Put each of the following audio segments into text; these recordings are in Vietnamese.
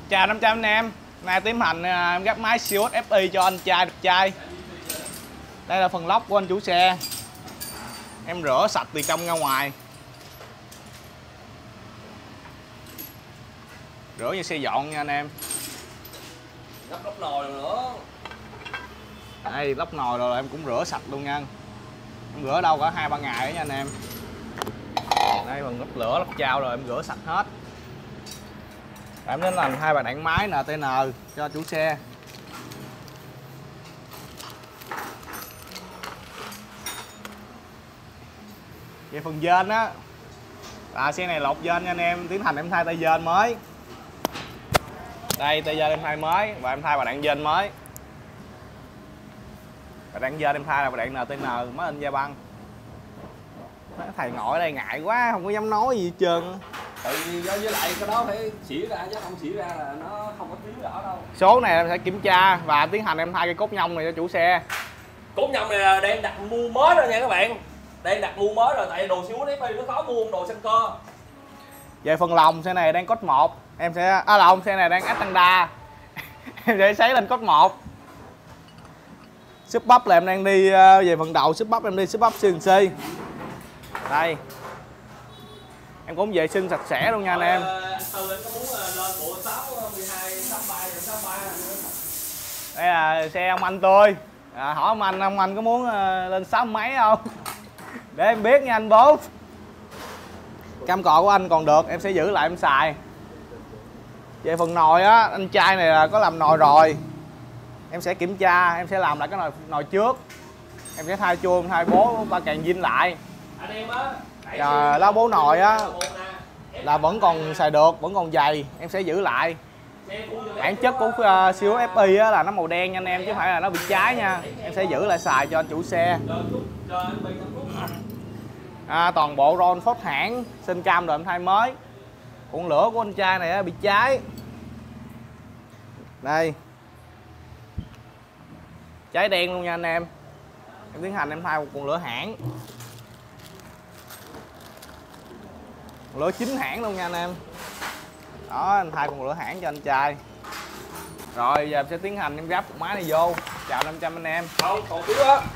Chào 500 anh em. Nay tiến hành em gấp máy Siêu FI cho anh trai đẹp trai. Đây là phần lốc của anh chủ xe. Em rửa sạch từ trong ra ngoài. Rửa như xe dọn nha anh em. Gấp lóc nồi rồi nữa. Đây lóc nồi rồi em cũng rửa sạch luôn nha. Em rửa đâu cả 2-3 ngày đó nha anh em. Đây phần lắp lửa lắp chao rồi em rửa sạch hết. Em đến làm 2 bàn đạn máy NTN cho chủ xe. Về phần dên á, xe này lột dên nha anh em, tiến hành em thay tay dên mới. Đây tay dên em thay mới và em thay bà đạn dên mới. Bà đạn dên em thay là bà đạn NTN mới in da băng. Thầy ngồi ở đây ngại quá không có dám nói gì hết trơn. Tại vì với lại cái đó phải xỉa ra chứ không xỉa ra là nó không có tiếng rõ đâu. Số này em sẽ kiểm tra và tiến hành em thay cái cốt nhông này cho chủ xe. Cốt nhông này là đang đặt mua mới rồi nha các bạn. đang đặt mua mới rồi, tại đồ Siêu FI nó khó mua đồ xanh cơ. Về phần lồng xe này đang cốt 1, em sẽ lồng xe này đang Astanda. Em sẽ sấy lên cốt 1. Súp bắp là em đang đi về phần đầu súp bắp em đi súp bắp CNC. Đây. Em cũng vệ sinh sạch sẽ luôn nha anh em. Anh Tư anh có muốn lên bộ 6 12 63 63 Đây là xe ông anh tôi. Hỏi ông anh có muốn lên 6 mấy không? Để em biết nha anh bố. Cam cọ của anh còn được, em sẽ giữ lại em xài. Về phần nồi á, anh trai này là có làm nồi rồi. Em sẽ kiểm tra, em sẽ làm lại cái nồi trước. Em sẽ thay chuông, thay bố ba càng zin lại. anh em á, Lá bố nồi á là vẫn còn xài được, vẫn còn dày, em sẽ giữ lại. Bản chất của Siêu FI á là nó màu đen nha anh em, chứ không phải là nó bị cháy nha. Em sẽ giữ lại xài cho anh chủ xe. Toàn bộ ron phốt hãng sinh cam rồi em thay mới. Cuộn lửa của anh trai này bị cháy. Đây. Cháy đen luôn nha anh em. Em tiến hành em thay một cuộn lửa hãng. Lửa chính hãng luôn nha anh em. Đó, anh thay cuộn lửa hãng cho anh trai. Rồi giờ em sẽ tiến hành em gắp một máy này vô. Chào 500 anh em. Không, còn thiếu á.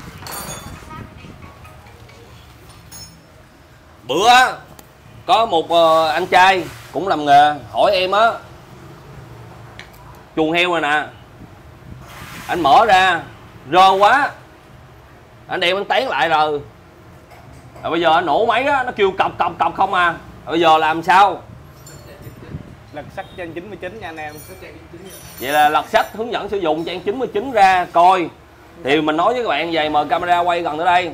Bữa có một anh trai cũng làm nghề hỏi em á, chuồng heo rồi nè, anh mở ra rơ quá, anh đem anh tán lại rồi bây giờ anh nổ máy á, nó kêu cọc cọc cọc không à, bây giờ làm sao? Lật sách trên 99 nha anh em. Vậy là lật sách hướng dẫn sử dụng trang 99 ra coi. Thì mình nói với các bạn vậy, mời camera quay gần tới đây.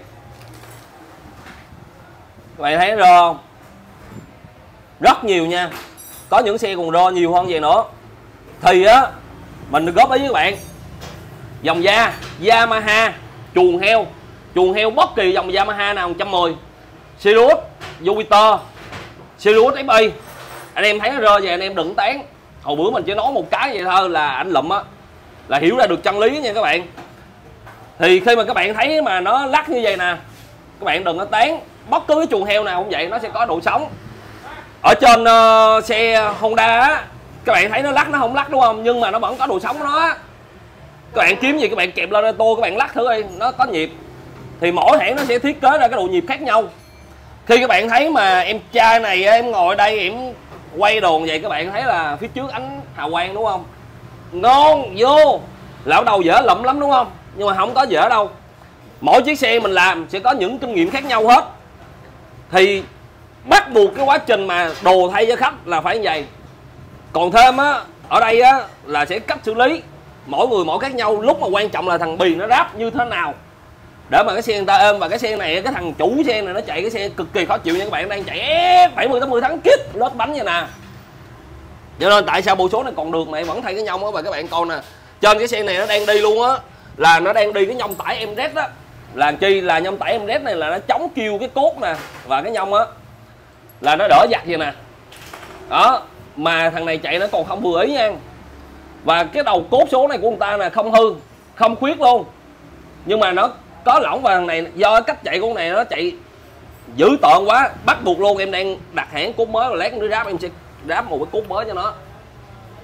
Các bạn thấy rơ không? Rất nhiều nha. Có những xe còn rơ nhiều hơn vậy nữa. Thì á, mình góp ý với các bạn, dòng da Yamaha chuồng heo bất kỳ dòng Yamaha nào 110, Sirius, Jupiter, Sirius FI, anh em thấy nó rơ vậy anh em đừng tán. Hồi bữa mình chỉ nói một cái vậy thôi là anh lụm á, là hiểu ra được chân lý nha các bạn. Thì khi mà các bạn thấy mà nó lắc như vậy nè, các bạn đừng có tán. Bất cứ cái chuồng heo nào cũng vậy, nó sẽ có độ sống. Ở trên xe Honda á, các bạn thấy nó lắc, nó không lắc đúng không, nhưng mà nó vẫn có độ sống của nó á. Các bạn kiếm gì các bạn kẹp lên tô, các bạn lắc thử đi, nó có nhịp. Thì mỗi hãng nó sẽ thiết kế ra cái độ nhịp khác nhau. Khi các bạn thấy mà em trai này em ngồi đây em quay đồn vậy, các bạn thấy là phía trước ánh hào quang đúng không, ngon vô lão đầu dở lụm lắm đúng không, nhưng mà không có dở đâu. Mỗi chiếc xe mình làm sẽ có những kinh nghiệm khác nhau hết. Thì bắt buộc cái quá trình mà đồ thay cho khách là phải như vậy. Còn thêm á, ở đây á là sẽ cách xử lý, mỗi người mỗi khác nhau. Lúc mà quan trọng là thằng bì nó ráp như thế nào để mà cái xe người ta êm. Và cái xe này, cái thằng chủ xe này nó chạy cái xe cực kỳ khó chịu nha các bạn. Đang chạy 70-80 tháng kít lết bánh vậy nè. Cho nên tại sao bộ số này còn được mà em vẫn thay cái nhông á. Và các bạn coi nè, trên cái xe này nó đang đi luôn á, là nó đang đi cái nhông tải MZ á. Là chi là nhông tải MZ này là nó chống kêu cái cốt nè, và cái nhông á là nó đỡ giặt vậy nè. Đó, mà thằng này chạy nó còn không vừa ý nha. Và cái đầu cốt số này của người ta là không hư, không khuyết luôn, nhưng mà nó có lỏng. Và thằng này do cách chạy của con này nó chạy dữ tợn quá, bắt buộc luôn em đang đặt hãng cốt mới, rồi lát nữa ráp em sẽ ráp một cái cốt mới cho nó.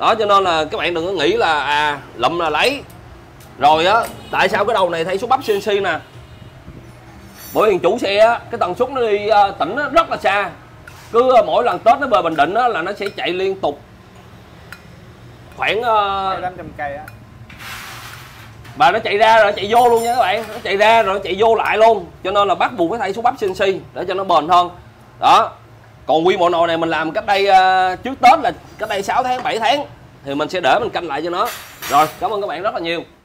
Đó, cho nên là các bạn đừng có nghĩ là lụm là lấy. Rồi á, tại sao cái đầu này thay số bắp CNC nè? Bởi vì chủ xe á, cái tần suất nó đi tỉnh nó rất là xa. Cứ mỗi lần Tết nó về Bình Định á, là nó sẽ chạy liên tục khoảng 800 cây á. Và nó chạy ra rồi nó chạy vô luôn nha các bạn. Nó chạy ra rồi nó chạy vô lại luôn. Cho nên là bắt buộc phải thay số bắp CNC để cho nó bền hơn. Đó. Còn quy bộ nồi này mình làm cách đây trước Tết, là cách đây 6 tháng 7 tháng, thì mình sẽ để mình canh lại cho nó. Rồi, cảm ơn các bạn rất là nhiều.